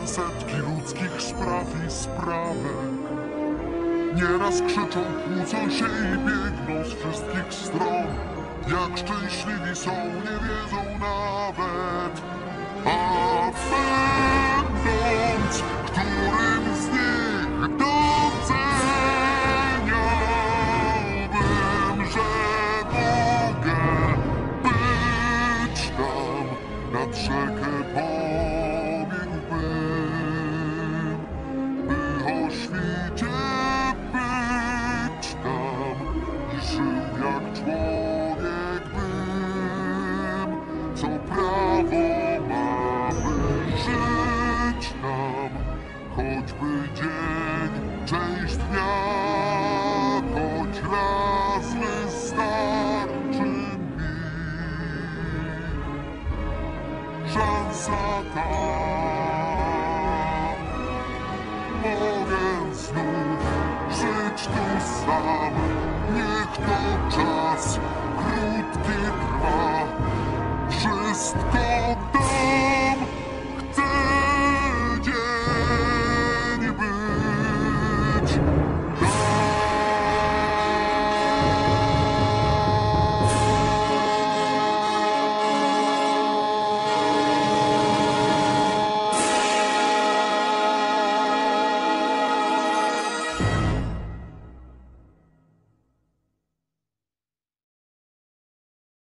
setki ludzkich spraw i sprawek. Nieraz krzyczą, kłócą się i biegną z wszystkich stron. Jak szczęśliwi są, nie wiedzą nawet. A będąc którym z nich doceniałbym, że mogę być tam, nad rzekę pobiegłbym, by o świcie być tam i żył jak człowiek bym, co prawo ma, by żyć tam, choćby dzień, część dnia, choć raz wystarczy mi. Szansa ta, mogę znów żyć tu sam, niech to czas